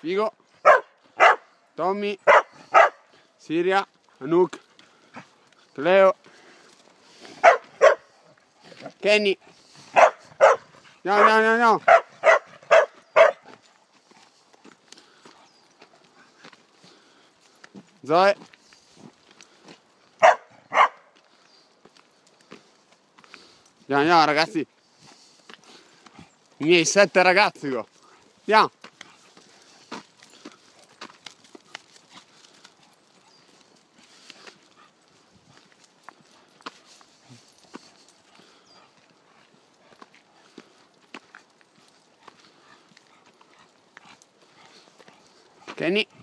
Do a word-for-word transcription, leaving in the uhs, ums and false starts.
Figo, Tommy, Siria, Anouk, Cleo, Kenny. No, no, no, no. Zoe. Andiamo, andiamo ragazzi. I miei sette ragazzi qua. Andiamo. Kenny.